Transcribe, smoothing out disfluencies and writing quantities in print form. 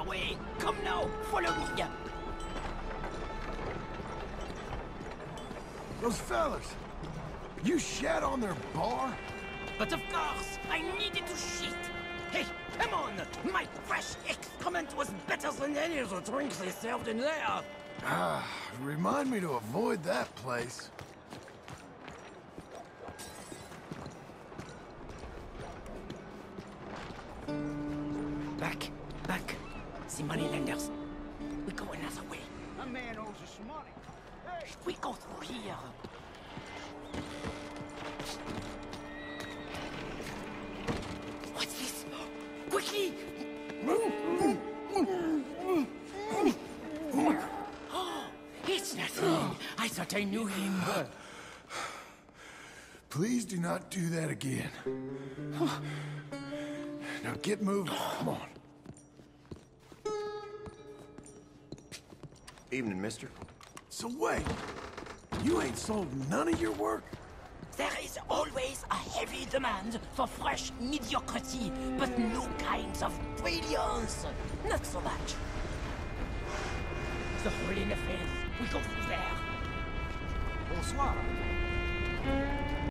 way. Come now, follow me. Those fellas, you shat on their bar? But of course, I needed to shit. Hey, come on! My fresh excrement was better than any of the drinks they served in there. Ah, remind me to avoid that place. Back. The moneylenders. We go another way. A man owes us money. Hey! We go through here. What's this? Quickly! Oh, it's nothing. I thought I knew him. Please do not do that again. Now get moving. Come on. Evening, mister. So wait, you ain't sold none of your work? There is always a heavy demand for fresh mediocrity, but no kinds of brilliance. Not so much. The hole in the fence. We go through there. Bonsoir.